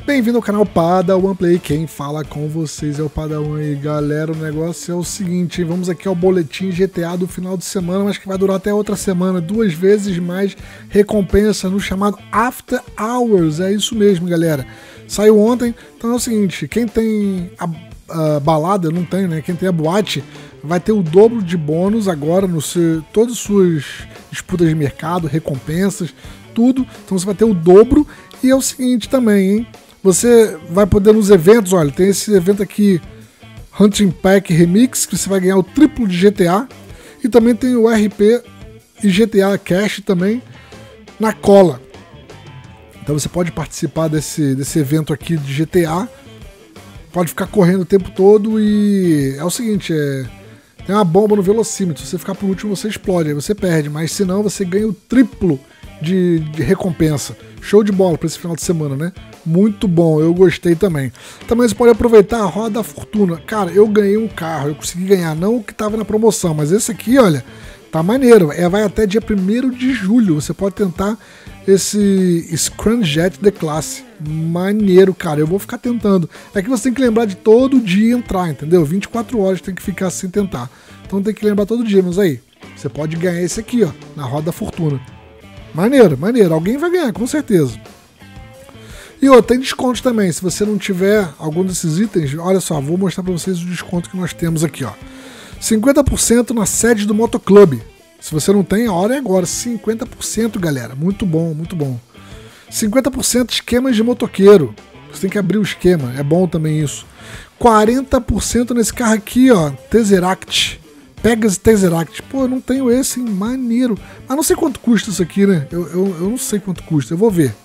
Bem-vindo ao canal Padawan Play, quem fala com vocês é o Padawan. E galera, o negócio é o seguinte, vamos aqui ao boletim GTA do final de semana, mas que vai durar até outra semana, 2 vezes mais recompensa no chamado After Hours, é isso mesmo galera, saiu ontem. Então é o seguinte, quem tem a balada, eu não tenho, né, quem tem a boate, vai ter o dobro de bônus agora no todas as suas disputas de mercado, recompensas, tudo, então você vai ter o dobro. E é o seguinte também, hein, você vai poder nos eventos, olha, tem esse evento aqui, Hunting Pack Remix, que você vai ganhar o triplo de GTA, e também tem o RP e GTA Cash também na cola. Então você pode participar desse evento aqui de GTA, pode ficar correndo o tempo todo e é o seguinte, tem uma bomba no velocímetro, se você ficar por último você explode, aí você perde, mas se não você ganha o triplo de recompensa. Show de bola para esse final de semana, né? Muito bom, eu gostei também. Também você pode aproveitar a Roda da Fortuna. Cara, eu ganhei um carro, eu consegui ganhar, não o que estava na promoção, mas esse aqui, olha, tá maneiro. Vai até dia 1º de julho, você pode tentar esse Scramjet de classe. Maneiro, cara, eu vou ficar tentando. É que você tem que lembrar de todo dia entrar, entendeu? 24 horas tem que ficar sem tentar. Então tem que lembrar todo dia, mas aí, você pode ganhar esse aqui, ó, na Roda da Fortuna. Maneiro, maneiro. Alguém vai ganhar, com certeza. E ó, tem desconto também. Se você não tiver algum desses itens, olha só, vou mostrar para vocês o desconto que nós temos aqui, ó. 50% na sede do Motoclube. Se você não tem, a hora é agora. 50%, galera. Muito bom, muito bom. 50% esquemas de motoqueiro. Você tem que abrir o esquema. É bom também isso. 40% nesse carro aqui, ó. Tesseract. Pegasus Tesseract. Pô, eu não tenho esse, hein? Maneiro. Mas não sei quanto custa isso aqui, né? Eu não sei quanto custa. Eu vou ver.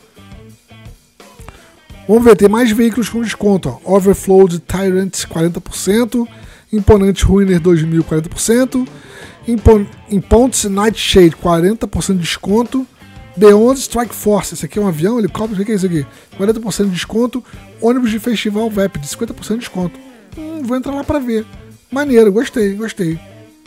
Vamos ver, tem mais veículos com desconto. Ó. Overflowed Tyrant 40%. Imponente Ruiner 2000 40%. Impontes Nightshade 40% de desconto. Beyond Strike Force. Esse aqui é um avião, helicóptero. O que é isso aqui? 40% de desconto. Ônibus de festival VEP de 50% de desconto. Vou entrar lá pra ver. Maneiro, gostei, gostei.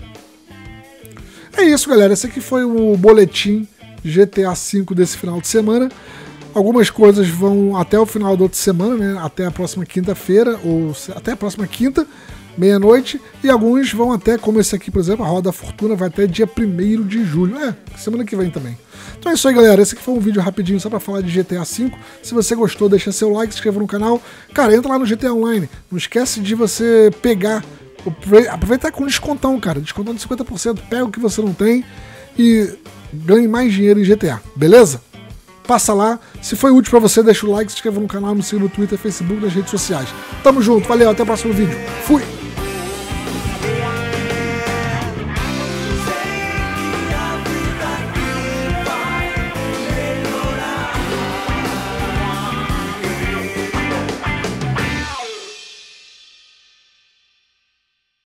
É isso, galera. Esse aqui foi o boletim GTA V desse final de semana. Algumas coisas vão até o final da outra semana, né? Até a próxima quinta-feira, ou até a próxima quinta, meia-noite. E alguns vão até, como esse aqui, por exemplo, a Roda da Fortuna, vai até dia 1º de julho. Semana que vem também. Então é isso aí, galera. Esse aqui foi um vídeo rapidinho só pra falar de GTA V. Se você gostou, deixa seu like, se inscreva no canal. Cara, entra lá no GTA Online. Não esquece de você pegar... Aproveitar com descontão, cara. Descontão de 50%. Pega o que você não tem e ganhe mais dinheiro em GTA. Beleza? Passa lá. Se foi útil pra você, deixa o like, se inscreva no canal, me siga no Twitter, Facebook, nas redes sociais. Tamo junto. Valeu. Até o próximo vídeo. Fui!